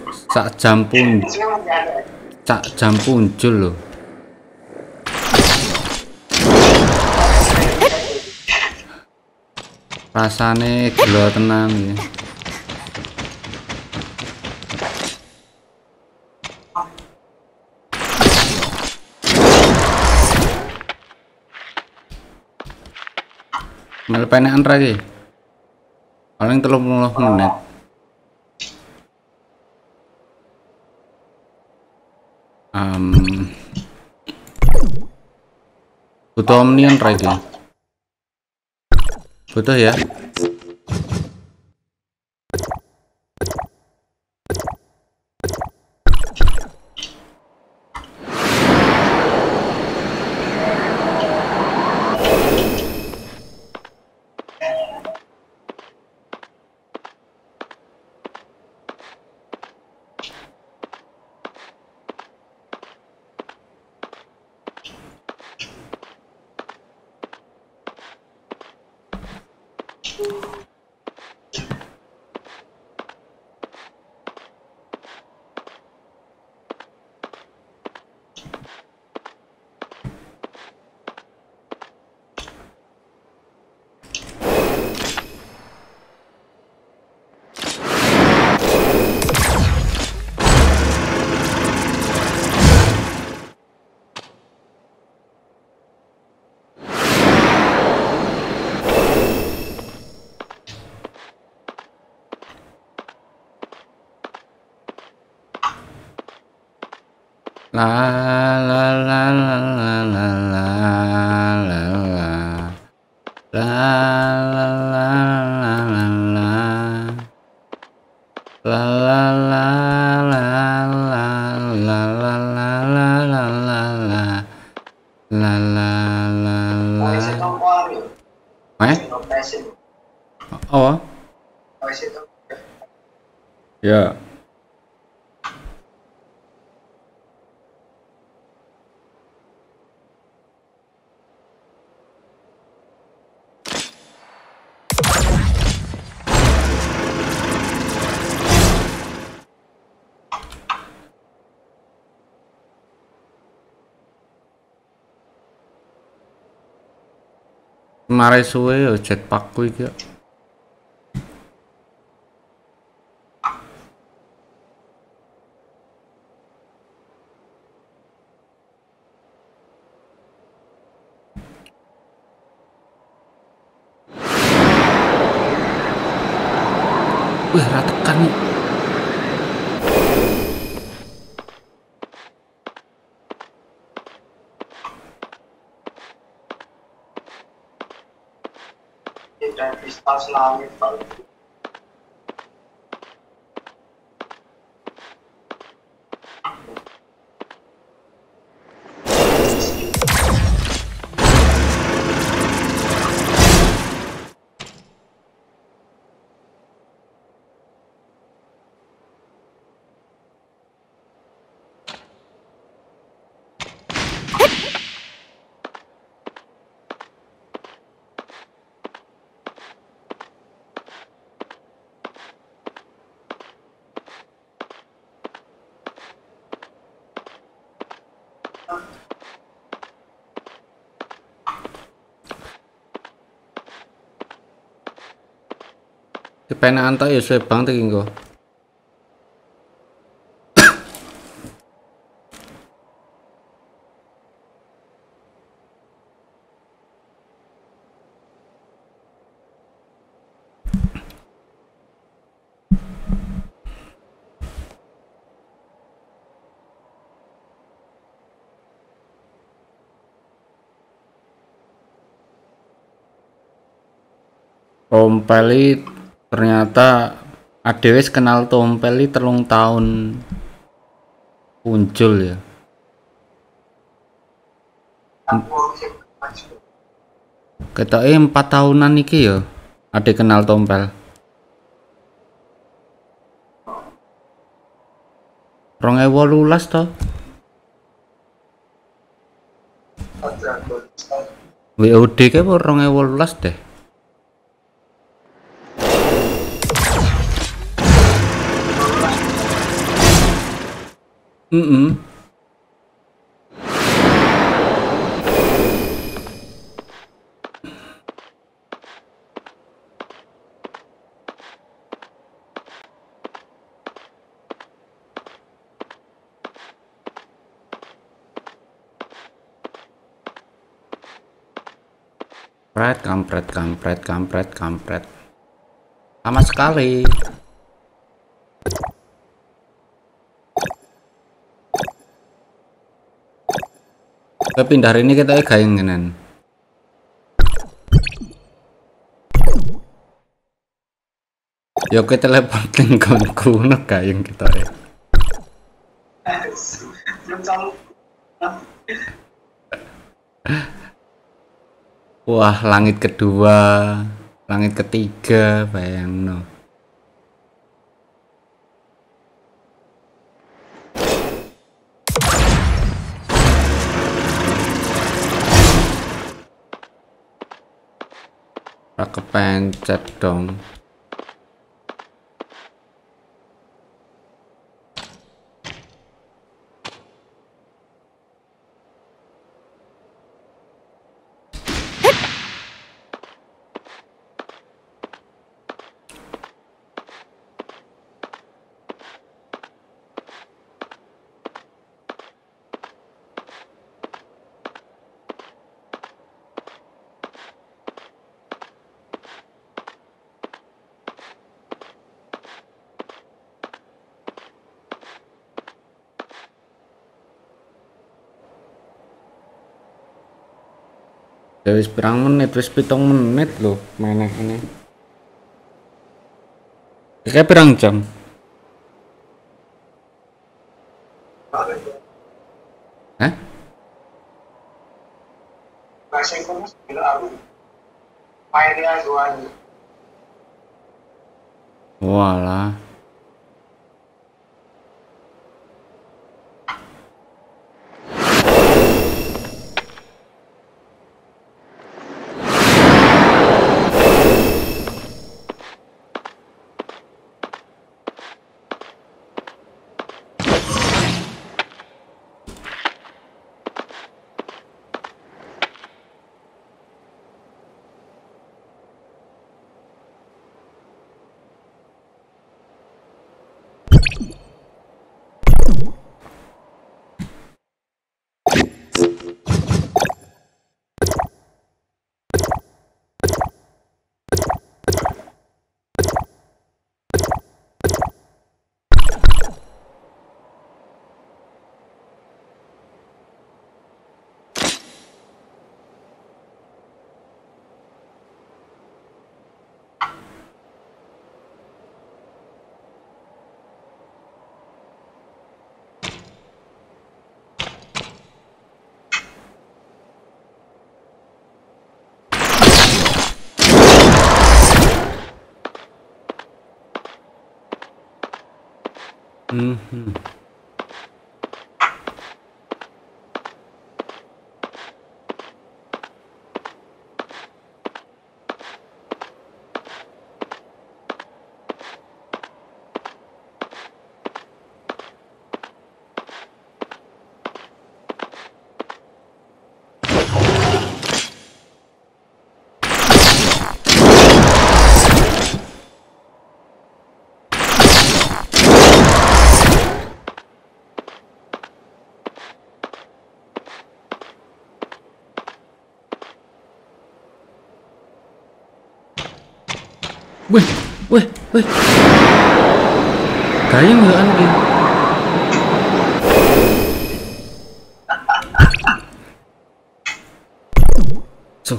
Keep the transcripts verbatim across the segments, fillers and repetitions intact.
sak jam pun sak jam muncul loh. Rasane gelo tenan ya. Mel penekan lagi. Paling telung puluh menit. Um, butuh omnian lagi. Butuh ya. La la la la la la la la la la la la la la la la la la. Eh? Oh. Ya. Mare suwe yo jetpackku iki. Wih, ra tekan nih. Kristal selangit Pak. Kepenakan tak ya suwe bang iki engko. Tompeli ternyata adewes kenal Tompeli telung tahun muncul ya. Ketoke empat tahunan iki ya ade kenal Tompel. dua ribu delapan belas toh. W O D ke dua ribu delapan belas deh. Mm-mm. Kampret, kampret, kampret, kampret, kampret. Sama sekali. Kita pindah ini kita gayeng ngenen. Yo kita teleport lingkunganku no gayeng kita ya. Wah, langit kedua, langit ketiga, bayang no. Tak kepencet dong. Ya wis pirang menit, wis pitung menit loh mainnya ini. Kayak pirang jam? Hah? Walah. Hmm. Wih, wih, wih. Gayeng ya Andi. So.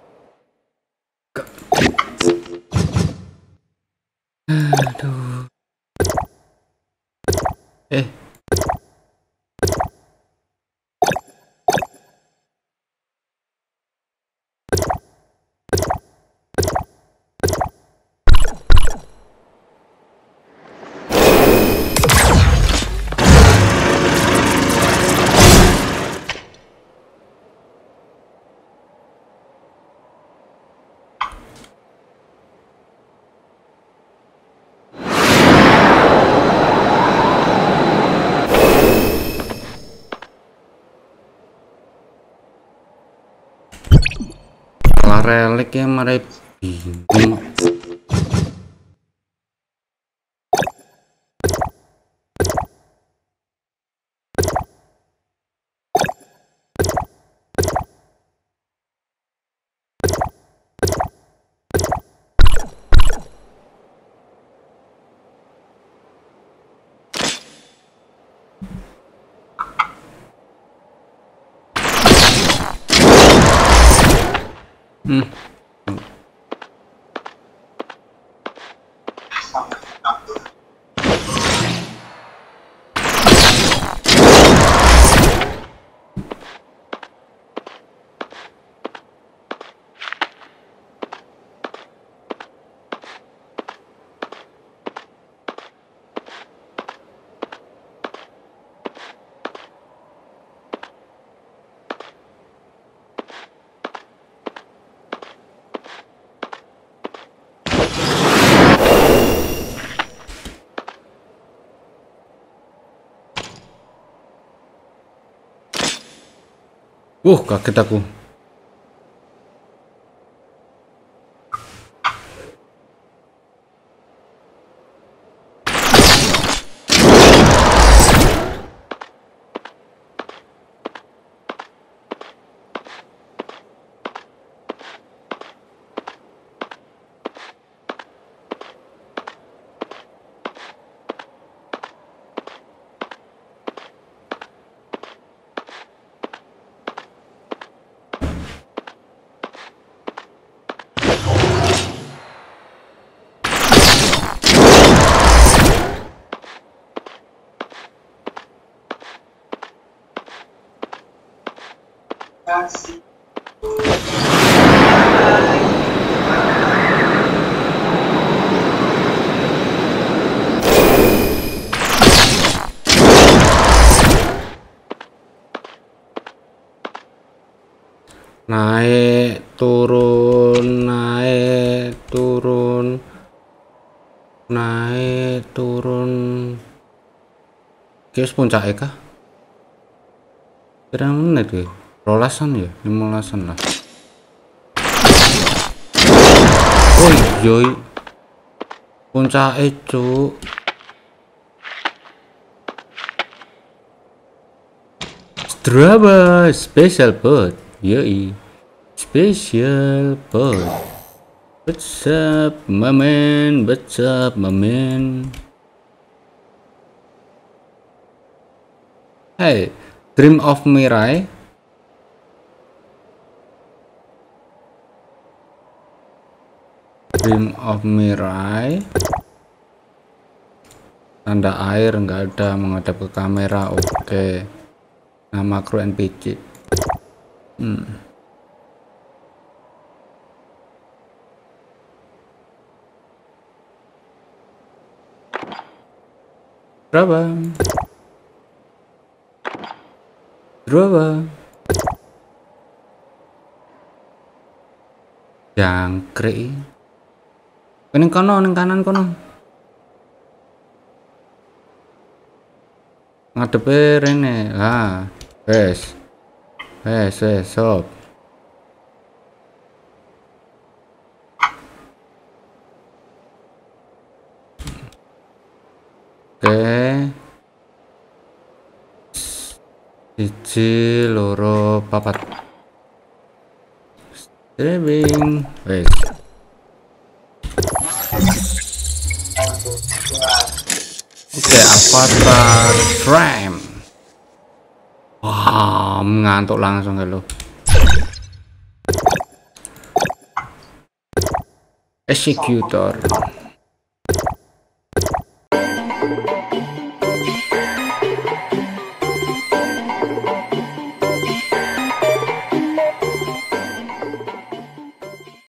Aduh. Eh. relik ya marai bingung. Hmm. Uh, kaget aku. Kasih. Naik turun, naik turun, naik turun. Guys, puncak kah? Berapa menit ya? Rolasan ya, limolasan lah. Oh iya, puncak itu. Straba special boat, yoi, special boat. What's up, my man? What's up, my man? Hey, dream of Mirai. Dream of Mirai. Tanda air nggak ada, menghadap ke kamera. Oke. Okay. Nah, makro N P C. Hmm. Berapa? Berapa? Jangkrik. Ini kono, ini kanan kono. Ngadepe rene lah. Wes. Wes, wes, sob. Oke. Siji, loro, papat. Streaming. Wes. Oke, avatar frame. Wah, ngantuk langsung lo. Executor.